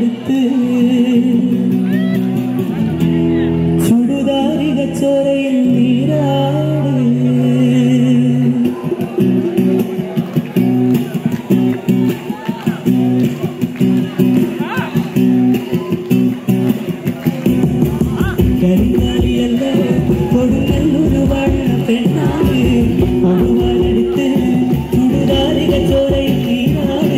എടുത്ത് ചുടുതാരിക ചോരയിൽ നീരാട് കരിങ്കാലിയല്ലേ കൊടുങ്ങല്ലൂർ വാഴുന്ന പെണ്ണാണ് കൊടുവാലെടുത്ത് ചുടുതാരിക ചോരയിൽ നീരാട്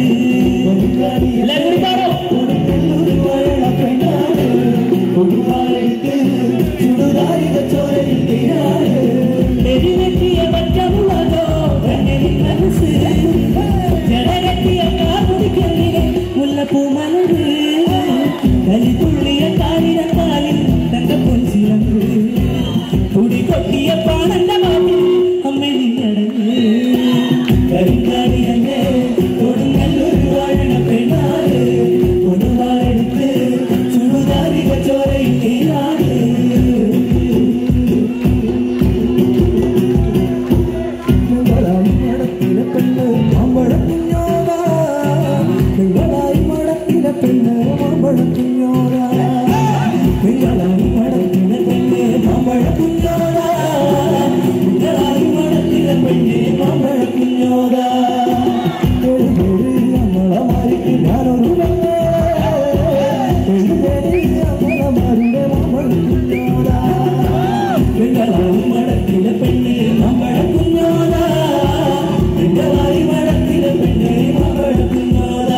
കൊടുങ്ങല്ലൂർ വാഴുന്ന പെണ്ണാണ് കൊടുവാലെടുത്ത് ചുടുതാരിക ചോരയിൽ നീരാട് നെരിവെട്ടിയ പച്ചമുളകോ കണ്ണിൽ മനസ്സ് ജനകെട്ടിയ കാമുടിക്കല്ലിലെ മുല്ലപ്പൂ മലര് കലിതുള്ളിയ കാലിടക്കാലിൽ തന്റെ പൊൻസിലങ്ക് തുടി കൊട്ടിയ പാണന്റെ മാപ്പിൽ അമ്മ നീയടങ്ങ് കരിങ്കാലിയല്ലേ കൊടുങ്ങല്ലൂർ വാഴണ പെണ്ണാട് കൊടുവാളെടുത്ത് ചുടുതാരിക ചോരയിൽ നീരാട് നിങ്ങളായി മടത്തിലെ പെണ്ണ് മാമ്പഴ കുഞ്ഞോള നിങ്ങളായി മടത്തിലെ പെണ്ണ് മാമ്പഴ കുഞ്ഞോള നിങ്ങളായി മടത്തിലെ പെണ്ണ് മാമ്പഴ കുഞ്ഞോള നിങ്ങളായി മടത്തിലെ പെണ്ണ് മാമ്പഴ കുഞ്ഞോള നമ്മളെ മാറിക്ക് ഞാനൊരു നമ്മളെ മാമ്പഴ കുഞ്ഞോള നിങ്ങളായി മടത്തിലെ പെണ്ണ് മാമ്പഴ കുഞ്ഞോള നിങ്ങളായി മടത്തിലെ പെണ്ണ് മാമ്പഴ കുഞ്ഞോള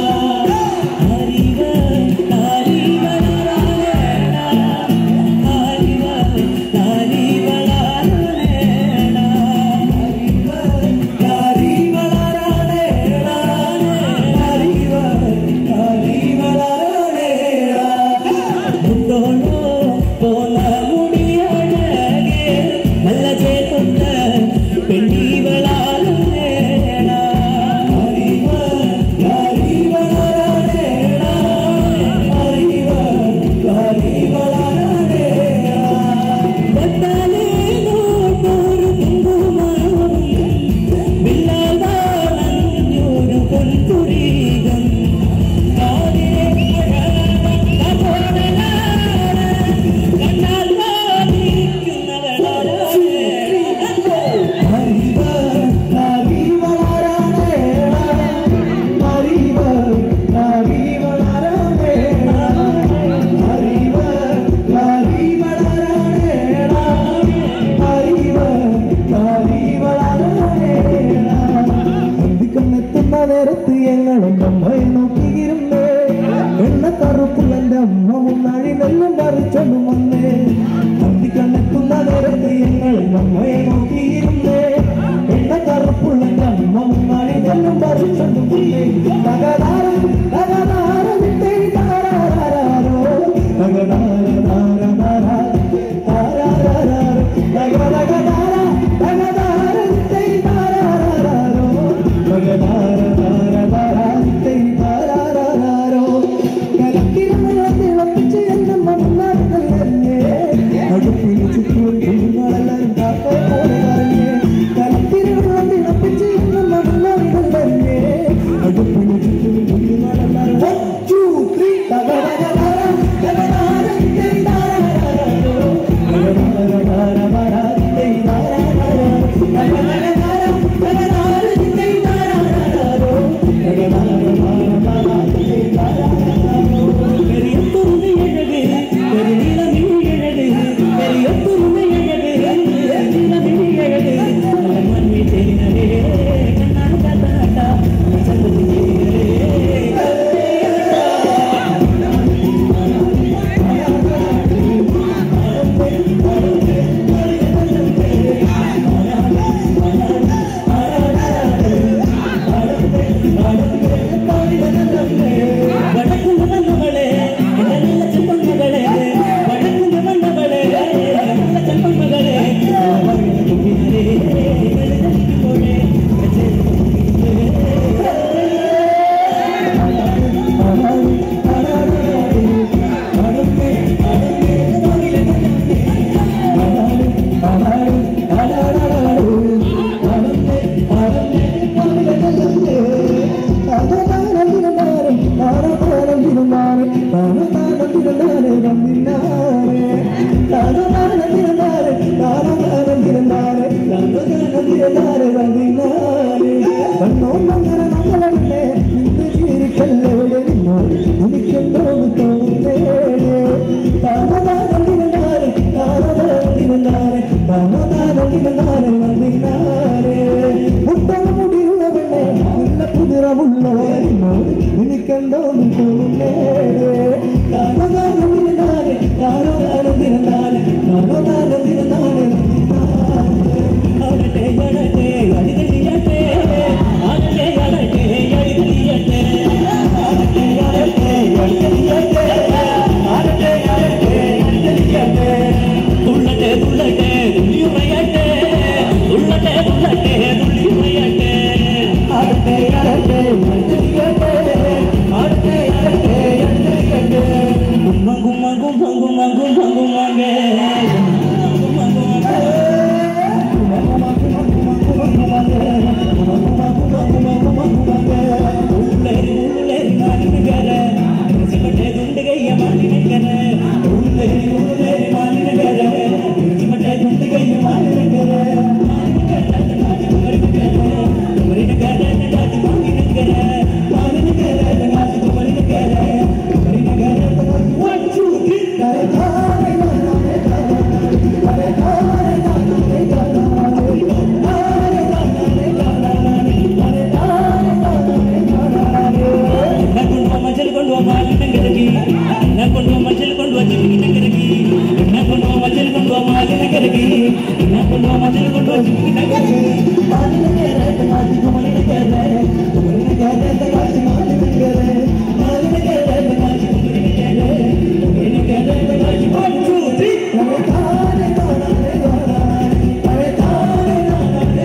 കരകി എന്നെ കൊണ്ടുപോ മച്ചൽ കൊണ്ടുപോ ചിപ്പിക്കിനെ കരകി എന്നെ കൊണ്ടുപോ മച്ചൽ കൊണ്ടുപോ മാലിനെ കരകി എന്നെ കൊണ്ടുപോ മച്ചൽ കൊണ്ടുപോ ചിപ്പിക്കിനെ കരകി മാലിനെ കേരളത്തെ മാറ്റി കുമളിനെ കേരള കുമളിനെ കേരളത്തെ കാശി മാലിനെ കേരള മാലിനെ കേരളത്തെ കാശി കുമളിനെ കേരള കുമളിനെ കേരളത്തെ കാശി 1 2 3 താനെ താനെ താനെ താനെ താനെ താനെ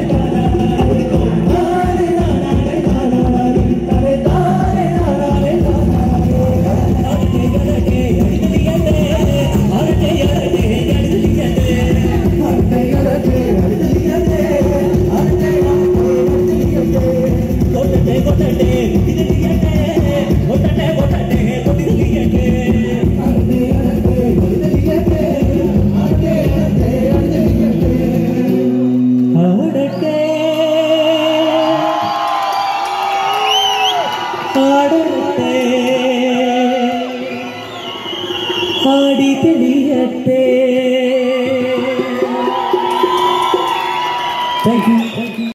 Thank you.